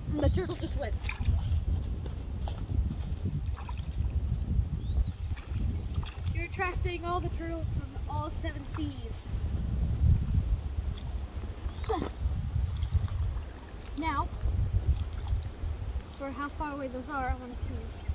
And the turtle just went. You're attracting all the turtles from all 7 seas. Now, for how far away those are, I want to see.